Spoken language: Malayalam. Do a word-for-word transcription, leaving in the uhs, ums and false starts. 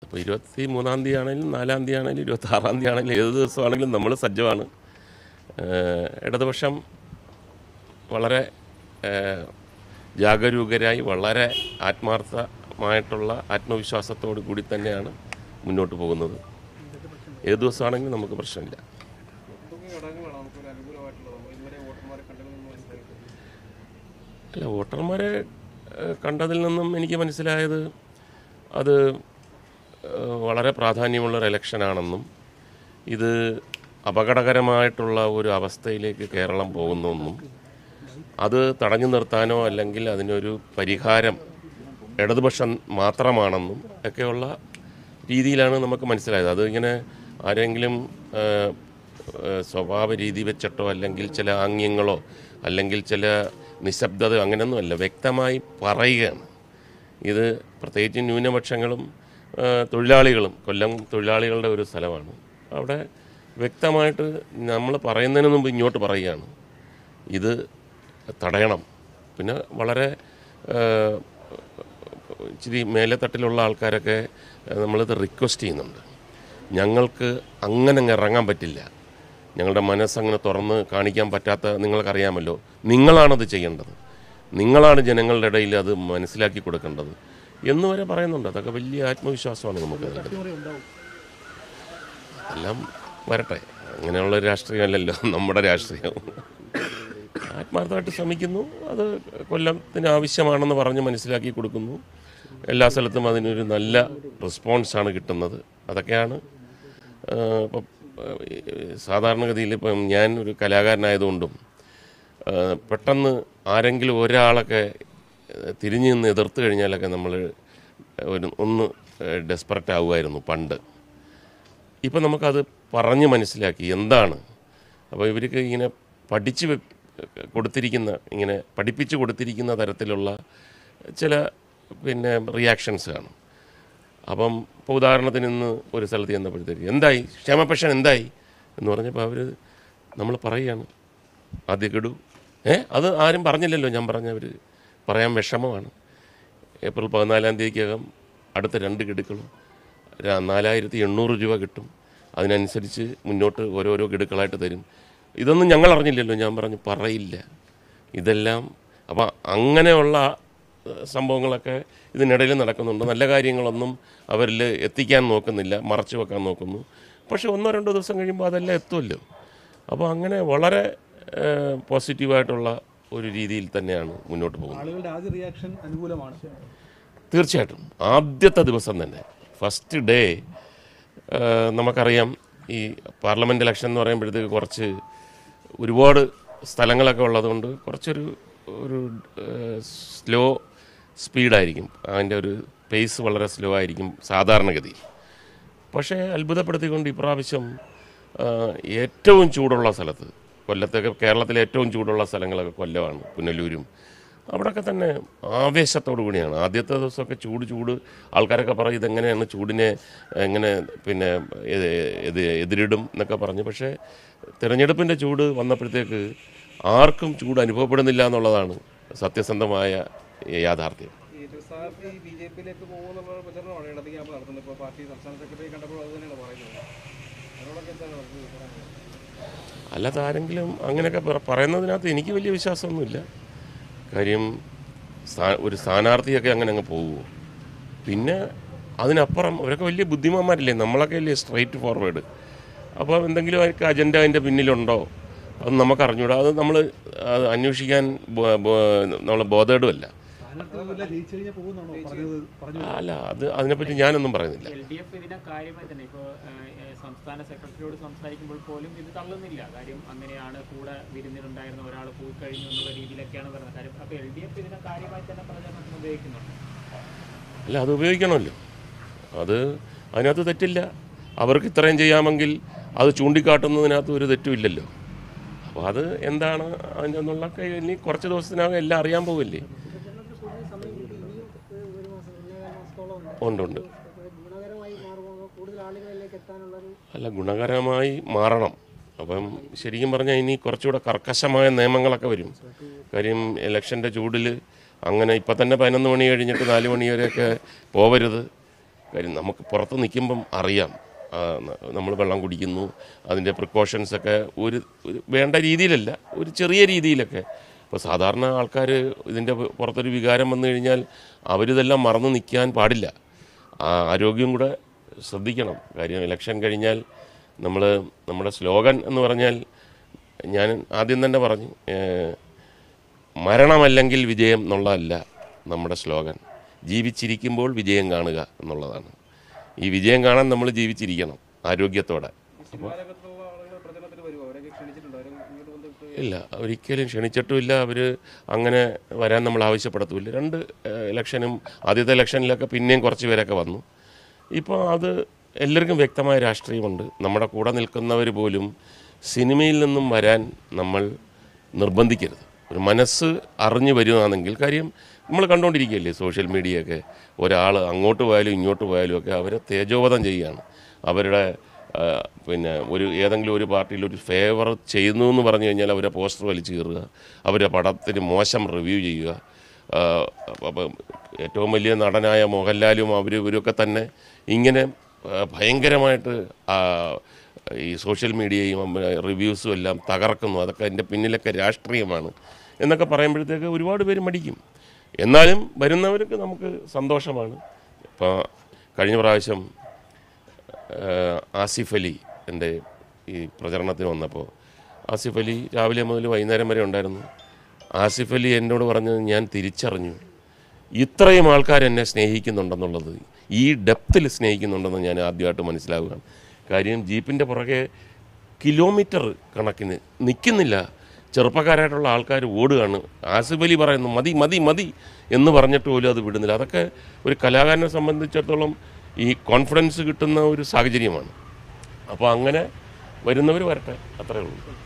അപ്പോൾ ഇരുപത്തി മൂന്നാം തീയതി ആണെങ്കിലും നാലാം തീയതി ആണെങ്കിലും ഇരുപത്തി ആറാം തീയതി ആണെങ്കിലും ഏത് ദിവസമാണെങ്കിലും നമ്മൾ സജ്ജമാണ്. ഇടതുപക്ഷം വളരെ ജാഗരൂകരായി വളരെ ആത്മാർത്ഥമായിട്ടുള്ള ആത്മവിശ്വാസത്തോടു കൂടി തന്നെയാണ് മുന്നോട്ട് പോകുന്നത്. ഏത് ദിവസമാണെങ്കിലും നമുക്ക് പ്രശ്നമില്ല. അല്ല, വോട്ടർമാരെ കണ്ടതിൽ നിന്നും എനിക്ക് മനസ്സിലായത് അത് വളരെ പ്രാധാന്യമുള്ളൊരു ഇലക്ഷനാണെന്നും ഇത് അപകടകരമായിട്ടുള്ള ഒരു അവസ്ഥയിലേക്ക് കേരളം പോകുന്നെന്നും അത് തടഞ്ഞു നിർത്താനോ അല്ലെങ്കിൽ അതിനൊരു പരിഹാരം ഇടതുപക്ഷം മാത്രമാണെന്നും ഒക്കെയുള്ള രീതിയിലാണ് നമുക്ക് മനസ്സിലായത്. അത് ഇങ്ങനെ ആരെങ്കിലും സ്വഭാവ രീതി വെച്ചിട്ടോ അല്ലെങ്കിൽ ചില ആംഗ്യങ്ങളോ അല്ലെങ്കിൽ ചില നിശബ്ദത അങ്ങനെയൊന്നുമല്ല, വ്യക്തമായി പറയുകയാണ്. ഇത് പ്രത്യേകിച്ച് ന്യൂനപക്ഷങ്ങളും തൊഴിലാളികളും, കൊല്ലം തൊഴിലാളികളുടെ ഒരു സ്ഥലമാണ്. അവിടെ വ്യക്തമായിട്ട് നമ്മൾ പറയുന്നതിന് മുമ്പ് ഇങ്ങോട്ട് പറയുകയാണ് ഇത് തടയണം. പിന്നെ വളരെ ഇച്ചിരി മേലെത്തട്ടിലുള്ള ആൾക്കാരൊക്കെ നമ്മളിത് റിക്വസ്റ്റ് ചെയ്യുന്നുണ്ട്. ഞങ്ങൾക്ക് അങ്ങനെ അങ്ങ് ഇറങ്ങാൻ പറ്റില്ല, ഞങ്ങളുടെ മനസ്സങ്ങനെ തുറന്ന് കാണിക്കാൻ പറ്റാത്ത നിങ്ങൾക്കറിയാമല്ലോ, നിങ്ങളാണത് ചെയ്യേണ്ടത്, നിങ്ങളാണ് ജനങ്ങളുടെ ഇടയിൽ അത് മനസ്സിലാക്കി കൊടുക്കേണ്ടത് എന്ന് വരെ പറയുന്നുണ്ട്. അതൊക്കെ വലിയ ആത്മവിശ്വാസമാണ് നമുക്ക്. എല്ലാം വരട്ടെ, അങ്ങനെയുള്ള രാഷ്ട്രീയമല്ലല്ലോ നമ്മുടെ രാഷ്ട്രീയം. ആത്മാർത്ഥമായിട്ട് ശ്രമിക്കുന്നു, അത് കൊല്ലത്തിന് ആവശ്യമാണെന്ന് പറഞ്ഞ് മനസ്സിലാക്കി കൊടുക്കുന്നു. എല്ലാ സ്ഥലത്തും അതിനൊരു നല്ല റെസ്പോൺസാണ് കിട്ടുന്നത്. അതൊക്കെയാണ് ഇപ്പം സാധാരണഗതിയിൽ ഇപ്പം ഞാൻ ഒരു കലാകാരനായതുകൊണ്ടും പെട്ടെന്ന് ആരെങ്കിലും ഒരാളൊക്കെ തിരിഞ്ഞു നിന്ന് എതിർത്ത് കഴിഞ്ഞാലൊക്കെ നമ്മൾ ഒരു ഒന്ന് ഡെസ്പറേറ്റ് ആവുമായിരുന്നു പണ്ട്. ഇപ്പം നമുക്കത് പറഞ്ഞ് മനസ്സിലാക്കി എന്താണ്. അപ്പോൾ ഇവർക്ക് ഇങ്ങനെ പഠിച്ച് കൊടുത്തിരിക്കുന്ന ഇങ്ങനെ പഠിപ്പിച്ച് കൊടുത്തിരിക്കുന്ന തരത്തിലുള്ള ചില പിന്നെ റിയാക്ഷൻസ് കാണും. അപ്പം ഇപ്പോൾ ഉദാഹരണത്തിന് ഇന്ന് ഒരു സ്ഥലത്ത് ചെന്നപ്പോഴത്തേക്ക് എന്തായി ക്ഷേമപെൻഷൻ എന്തായി എന്ന് പറഞ്ഞപ്പോൾ അവർ നമ്മൾ പറയുകയാണ് ആദ്യ ഗഡു ഏ അത് ആരും പറഞ്ഞില്ലല്ലോ. ഞാൻ പറഞ്ഞവർ പറയാൻ വിഷമമാണ്. ഏപ്രിൽ പതിനാലാം തീയതിക്കകം അടുത്ത രണ്ട് ഗഡുക്കളും നാലായിരത്തി എണ്ണൂറ് രൂപ കിട്ടും. അതിനനുസരിച്ച് മുന്നോട്ട് ഓരോരോ ഗഡുക്കളായിട്ട് തരും. ഇതൊന്നും ഞങ്ങൾ അറിഞ്ഞില്ലല്ലോ. ഞാൻ പറഞ്ഞു പറയില്ല ഇതെല്ലാം. അപ്പം അങ്ങനെയുള്ള സംഭവങ്ങളൊക്കെ ഇതിനിടയിൽ നടക്കുന്നുണ്ട്. നല്ല കാര്യങ്ങളൊന്നും അവരിൽ എത്തിക്കാൻ നോക്കുന്നില്ല, മറച്ചു വെക്കാൻ നോക്കുന്നു. പക്ഷേ ഒന്നോ രണ്ടോ ദിവസം കഴിയുമ്പോൾ അതെല്ലാം എത്തുമല്ലോ. അപ്പോൾ അങ്ങനെ വളരെ പോസിറ്റീവായിട്ടുള്ള ഒരു രീതിയിൽ തന്നെയാണ് മുന്നോട്ട് പോകുന്നത്. തീർച്ചയായിട്ടും ആദ്യത്തെ ദിവസം തന്നെ ഫസ്റ്റ് ഡേ നമുക്കറിയാം ഈ പാർലമെൻറ്റ് ഇലക്ഷൻ എന്ന് പറയുമ്പോഴത്തേക്ക് കുറച്ച് ഒരുപാട് സ്ഥലങ്ങളൊക്കെ ഉള്ളതുകൊണ്ട് കുറച്ചൊരു ഒരു സ്ലോ സ്പീഡായിരിക്കും, അതിൻ്റെ ഒരു പേസ് വളരെ സ്ലോ ആയിരിക്കും സാധാരണഗതി. പക്ഷേ അത്ഭുതപ്പെടുത്തിക്കൊണ്ട് ഇപ്രാവശ്യം ഏറ്റവും ചൂടുള്ള സ്ഥലത്ത്, കൊല്ലത്തൊക്കെ കേരളത്തിലെ ഏറ്റവും ചൂടുള്ള സ്ഥലങ്ങളൊക്കെ കൊല്ലമാണ്, പുനലൂരും, അവിടെയൊക്കെ തന്നെ ആവേശത്തോടു കൂടിയാണ്. ആദ്യത്തെ ദിവസമൊക്കെ ചൂട് ചൂട് ആൾക്കാരൊക്കെ പറയും ഇതെങ്ങനെയാണ് ചൂടിനെ എങ്ങനെ പിന്നെ എതിരിടും എന്നൊക്കെ പറഞ്ഞു. പക്ഷേ തിരഞ്ഞെടുപ്പിൻ്റെ ചൂട് വന്നപ്പോഴത്തേക്ക് ആർക്കും ചൂട് അനുഭവപ്പെടുന്നില്ല എന്നുള്ളതാണ് സത്യസന്ധമായ യാഥാർത്ഥ്യം. അല്ലാതെ ആരെങ്കിലും അങ്ങനെയൊക്കെ പറയുന്നതിനകത്ത് എനിക്ക് വലിയ വിശ്വാസമൊന്നുമില്ല. കാര്യം ഒരു സ്ഥാനാർത്ഥിയൊക്കെ അങ്ങനെ അങ്ങ് പോകുമോ? പിന്നെ അതിനപ്പുറം അവരൊക്കെ വലിയ ബുദ്ധിമാന്മാരില്ലേ, നമ്മളൊക്കെ അല്ലേ സ്ട്രൈറ്റ് ഫോർവേഡ്. അപ്പോൾ എന്തെങ്കിലും അവർക്ക് അജണ്ട അതിൻ്റെ പിന്നിലുണ്ടോ അത് നമുക്ക് അറിഞ്ഞൂടാ. അത് നമ്മൾ അത് അന്വേഷിക്കാൻ നമ്മൾ ബോധേഡുമല്ല. അല്ല, അത് അതിനെപ്പറ്റി ഞാനൊന്നും പറയുന്നില്ല. സംസ്ഥാന സെക്രട്ടറിയോട് സംസാരിക്കുമ്പോൾ പോലും ഇത് തള്ളുന്നില്ല. കാര്യം അങ്ങനെയാണ്, കൂടെ വിരുന്നിലുണ്ടായിരുന്ന ഒരാൾ പോയി കഴിഞ്ഞു എന്നുള്ള രീതിയിലൊക്കെയാണ് പറയുന്നത്. കാര്യം അപ്പോൾ എൽ ഡി എഫ് ഇതിനെ കാര്യമായി തന്നെ പ്രചരണത്തിന് ഉപയോഗിക്കുന്നുണ്ട്. അല്ല, അത് ഉപയോഗിക്കണമല്ലോ. അത് അതിനകത്ത് തെറ്റില്ല. അവർക്ക് ഇത്രയും ചെയ്യാമെങ്കിൽ അത് ചൂണ്ടിക്കാട്ടുന്നതിനകത്ത് ഒരു തെറ്റുമില്ലല്ലോ. അപ്പോൾ അത് എന്താണ് അതിൻ്റെ എന്നുള്ളതൊക്കെ ഇനി കുറച്ച് ദിവസത്തിനകം എല്ലാം അറിയാൻ പോവില്ലേ. ഉണ്ട് ഉണ്ട് അല്ല, ഗുണകരമായി മാറണം. അപ്പം ശരിക്കും പറഞ്ഞാൽ ഇനി കുറച്ചുകൂടെ കർക്കശമായ നിയമങ്ങളൊക്കെ വരും. കാര്യം ഇലക്ഷൻ്റെ ചൂടിൽ അങ്ങനെ ഇപ്പം തന്നെ പതിനൊന്ന് മണി കഴിഞ്ഞിട്ട് നാല് മണി വരെയൊക്കെ പോവരുത്, കാര്യം നമുക്ക് പുറത്ത് നിൽക്കുമ്പം അറിയാം, നമ്മൾ വെള്ളം കുടിക്കുന്നു, അതിൻ്റെ പ്രിക്കോഷൻസൊക്കെ ഒരു ഒരു വേണ്ട രീതിയിലല്ല, ഒരു ചെറിയ രീതിയിലൊക്കെ. ഇപ്പോൾ സാധാരണ ആൾക്കാർ ഇതിൻ്റെ പുറത്തൊരു വികാരം വന്നു കഴിഞ്ഞാൽ അവരിതെല്ലാം മറന്നു നിൽക്കാൻ പാടില്ല. ആ ആരോഗ്യം കൂടെ ശ്രദ്ധിക്കണം. കാര്യം ഇലക്ഷൻ കഴിഞ്ഞാൽ നമ്മൾ നമ്മുടെ സ്ലോഗൻ എന്ന് പറഞ്ഞാൽ ഞാൻ ആദ്യം തന്നെ പറഞ്ഞു, മരണമല്ലെങ്കിൽ വിജയം എന്നുള്ളതല്ല നമ്മുടെ സ്ലോഗൻ, ജീവിച്ചിരിക്കുമ്പോൾ വിജയം കാണുക എന്നുള്ളതാണ്. ഈ വിജയം കാണാൻ നമ്മൾ ജീവിച്ചിരിക്കണം ആരോഗ്യത്തോടെ. അപ്പോൾ ഇല്ല, ഒരിക്കലും ക്ഷണിച്ചിട്ടുമില്ല. അവർ അങ്ങനെ വരാൻ നമ്മൾ ആവശ്യപ്പെടത്തുമില്ല. രണ്ട് ഇലക്ഷനും ആദ്യത്തെ ഇലക്ഷനിലൊക്കെ പിന്നെയും കുറച്ച് പേരൊക്കെ വന്നു. ഇപ്പോൾ അത് എല്ലാവർക്കും വ്യക്തമായ രാഷ്ട്രീയമുണ്ട്. നമ്മുടെ കൂടെ നിൽക്കുന്നവർ പോലും സിനിമയിൽ നിന്നും വരാൻ നമ്മൾ നിർബന്ധിക്കരുത്. ഒരു മനസ്സ് അറിഞ്ഞു വരുവാണെങ്കിൽ, കാര്യം നമ്മൾ കണ്ടുകൊണ്ടിരിക്കുകയല്ലേ സോഷ്യൽ മീഡിയയൊക്കെ, ഒരാൾ അങ്ങോട്ട് പോയാലും ഇങ്ങോട്ട് പോയാലും ഒക്കെ അവരെ തേജോവധം ചെയ്യുകയാണ്. അവരുടെ പിന്നെ ഒരു ഏതെങ്കിലും ഒരു പാർട്ടിയിൽ ഒരു ഫേവർ ചെയ്യുന്നു എന്ന് പറഞ്ഞു കഴിഞ്ഞാൽ അവരെ പോസ്റ്റർ വലിച്ചു കീറുക, അവരുടെ പടത്തിന് മോശം റിവ്യൂ ചെയ്യുക. അപ്പം ഏറ്റവും വലിയ നടനായ മോഹൻലാലും അവർ ഇവരൊക്കെ തന്നെ ഇങ്ങനെ ഭയങ്കരമായിട്ട് ഈ സോഷ്യൽ മീഡിയയും റിവ്യൂസും എല്ലാം തകർക്കുന്നു. അതൊക്കെ അതിൻ്റെ പിന്നിലൊക്കെ രാഷ്ട്രീയമാണ് എന്നൊക്കെ പറയുമ്പോഴത്തേക്ക് ഒരുപാട് പേര് മടിക്കും. എന്നാലും വരുന്നവർക്ക് നമുക്ക് സന്തോഷമാണ്. ഇപ്പോൾ കഴിഞ്ഞ പ്രാവശ്യം ആസിഫ് അലി എൻ്റെ ഈ പ്രചരണത്തിന് വന്നപ്പോൾ ആസിഫ് അലി രാവിലെ മുതൽ വൈകുന്നേരം വരെ ഉണ്ടായിരുന്നു. ആസിഫ് അലി എന്നോട് പറഞ്ഞത് ഞാൻ തിരിച്ചറിഞ്ഞു, ഇത്രയും ആൾക്കാർ എന്നെ സ്നേഹിക്കുന്നുണ്ടെന്നുള്ളത്, ഈ ഡെപ്തിൽ സ്നേഹിക്കുന്നുണ്ടെന്ന് ഞാൻ ആദ്യമായിട്ട് മനസ്സിലാവുകയാണ്. കാര്യം ജീപ്പിൻ്റെ പുറകെ കിലോമീറ്റർ കണക്കിന് നിൽക്കുന്നില്ല, ചെറുപ്പക്കാരായിട്ടുള്ള ആൾക്കാർ ഓടുകയാണ്. ആസിഫ് അലി പറയുന്നു മതി മതി മതി എന്ന് പറഞ്ഞിട്ട് പോലും അത് വിടുന്നില്ല. അതൊക്കെ ഒരു കലാകാരനെ സംബന്ധിച്ചിടത്തോളം ഈ കോൺഫിഡൻസ് കിട്ടുന്ന ഒരു സാഹചര്യമാണ്. അപ്പോൾ അങ്ങനെ വരുന്നവർ വരട്ടെ, അത്രയേ ഉള്ളൂ.